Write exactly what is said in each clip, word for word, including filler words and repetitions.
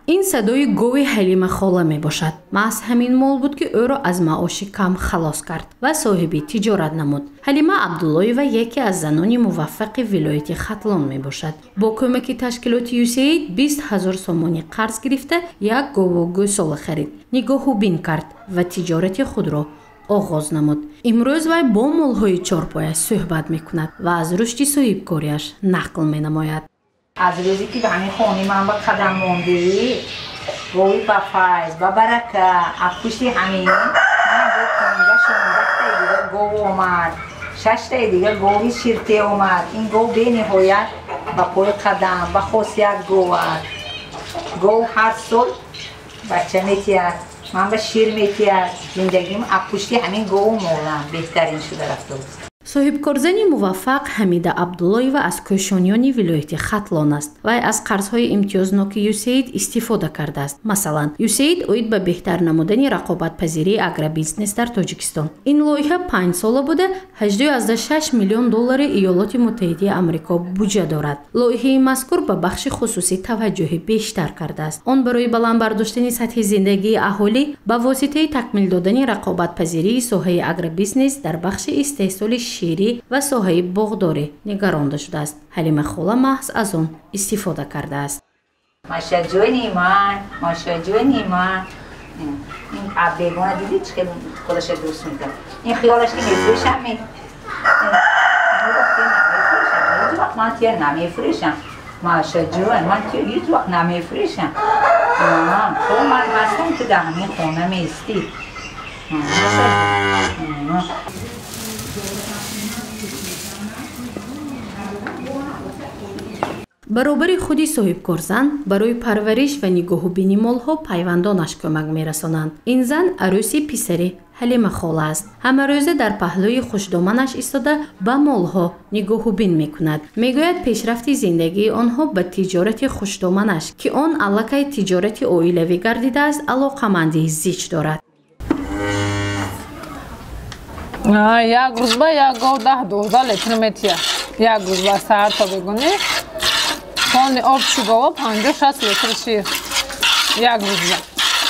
این صدای گوی حلیمه خاله می باشد. محض همین مال بود که او را از معاش کم خلاص کرد و صاحبی تجارت نمود. حلیمه عبداللهیوا یکی از زنان موفق ولایت ختلان می باشد. با کمک تشکیلات یوسید بیست هزار سومانی قرض گرفته یک گاو و گوساله خرید. نگاه و بین کرد و تجارت خود را آغاز نمود. امروز وی با مالهای چارپایه صحبت می کند و از رشد صاحبکاریش نقل می نماید. از روزی که به همین خانه من با قدم موندی گوی با فایز با برکه اپوشی همین من با پانزده شانزده تا دیگه گو اومد شش تا دیگه گوی شیرته اومد. این گو به نهایت با پای قدم با خاصیت گو است. گو هر سال بچه میتید من به شیر میتید زندگیم اپوشی همین گو مولم بهترین شده رفته بود. صاحبکارزنی موفق حمیده عبداللهیوا از کوشانیان ولایت ختلان است. وی از قرضهای امتیازناک یوسید استفاده کرده است. مثلا یوسید اوید به بهتر نمودن رقابت پذیری اگروبیزنس در تاجیکستان. این لایحه پنج ساله بوده هجده و شش میلیون دلار ایالات متحده آمریکا بودجه دارد. لایحه مذکور به بخش خصوصی توجه بیشتر کرده است. آن برای بلند برداشتن سطح زندگی اهالی با واسطه تکمیل دادن رقابت پذیری ساحه اگروبیزنس در بخش استحصال شیری و ساحه باغداری نگرانده شده است. حلیمه خاله محض از آن استفاده کرده است. ماشا جونی من، ماشا جونی من. این عبیگونه دیدی چه خودش دوست می‌داره. این خیالش که میفروشم می. هیچ وقت من تیر نمیفروشم. ماشا جون من تیر هیچ وقت نمیفروشم. آه تو من هستم که در همین خونه میستی. برابر خودی صاحبکار زن برای پرورش و نگاهبینی مالها پیوندانش کمک میرسانند. این زن عروسی پسری حلیمه خاله است. همه روزه در پهلوی خوشدامنش ایستاده به مالها نگاهبین میکند. میگوید پیشرفت زندگی آنها به تجارت خوشدامنش که آن الکی تجارت اویلوی گردیده است علاقمندی زیچ دارد. یک روز با یک گاو ده دوزده لیتر میتیه. یک روز با سر تا بگونی خان آب شگاوا پنجاه شصت لیتر شیر یک روز با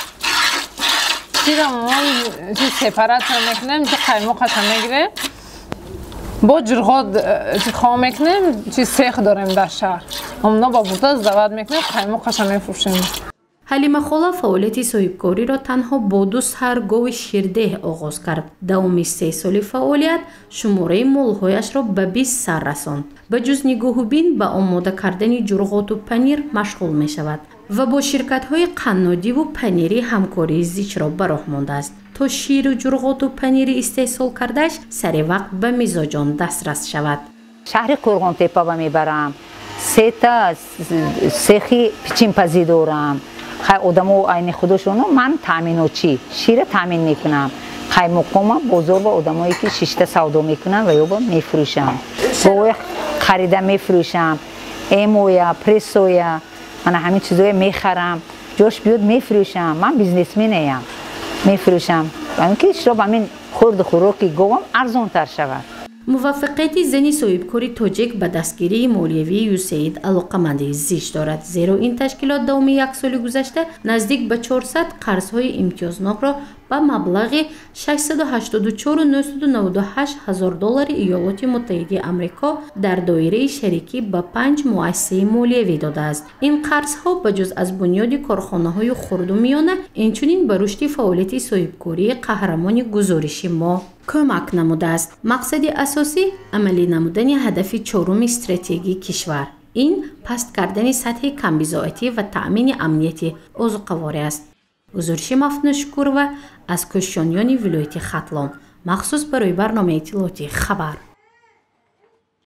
شیر ما چیز سپرات میکنیم که قیمقش میگیره با جرغاد خواه میکنیم چیز سیخ داریم در شهر امنا با بوتاز دعوت میکنیم قیمقش میفروشیم. حلیمه خاله فعالیت صاحبکاری را تنها با دو سر گاو شیرده آغاز کرد. دوام سه سال فعالیت شماره مالهایش را به بیست سر رساند. به جز نگاهبین به آماده کردن جرغات و پنیر مشغول می شود و با شرکت های قنادی و پنیری همکاری زیچ را به راه مانده است تا شیر و جرغات و پنیر استحصال کردهش سر وقت به میزاجان دسترس شود. شهر قرغانتپا میبرم سه تا سیخی پیچین پزی دارم. خیلی آدمو عین خودشونو من تامینوچی شیر تامین میکنم. خیلی مقام بزرگ با آدمایی که شش تا سودا میکنن و یا با میفروشم. با خریده میفروشم. ایمویا، پرسویا، من همین چیزایی میخرم. جوش بیاد میفروشم. من بیزنسمنیم. میفروشم. و اینکه شب همین خورد خوراکی گوام ارزان تر شود. موفقیت زنی صاحبکاری تاجیک به دستگیری مالیوی یوسید علاقمندی زیچ دارد، زیرا این تشکیلات دوام یک سال گذشته نزدیک به چهارصد قرضهای امتیازناک را به مبلغ ششصد و هشتاد و چهار میلیون نهصد و نود و هشت هزار دلار ایالات متحده آمریکا در دایره شریکی به پنج مؤسسه مالیوی داده است. این قرضها به جز از بنیاد کارخانه‌های خرد و میانه اینچنین به رشد فعالیت صاحبکاری قهرمان گزارش ما کمک نموده است. مقصد اساسی عملی نمودن هدف چهارم استراتژی کشور، این پست کردن سطح کمبزاعتی و تأمین امنیتی اوزقواری است. گزارش مفتون شکور و از کوشانیان ولایت ختلان مخصوص برای برنامه اطلاعاتی خبر.